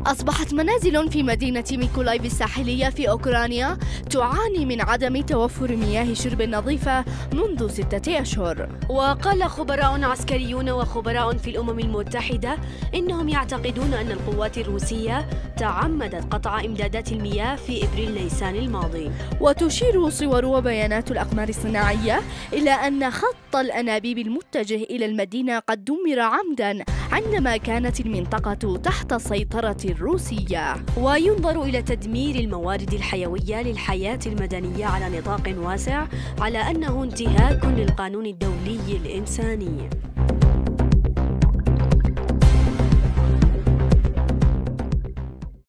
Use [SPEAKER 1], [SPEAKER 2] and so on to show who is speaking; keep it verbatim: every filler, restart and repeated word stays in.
[SPEAKER 1] أصبحت منازل في مدينة ميكولايف الساحلية في أوكرانيا تعاني من عدم توفر مياه شرب نظيفة منذ ستة أشهر.
[SPEAKER 2] وقال خبراء عسكريون وخبراء في الأمم المتحدة إنهم يعتقدون أن القوات الروسية تعمدت قطع إمدادات المياه في إبريل نيسان الماضي.
[SPEAKER 1] وتشير صور وبيانات الأقمار الصناعية إلى أن خط الأنابيب المتجه إلى المدينة قد دمر عمدا عندما كانت المنطقة تحت السيطرة الروسية.
[SPEAKER 2] وينظر إلى تدمير الموارد الحيوية للحياة المدنية على نطاق واسع على أنه انتهاك للقانون الدولي الإنساني.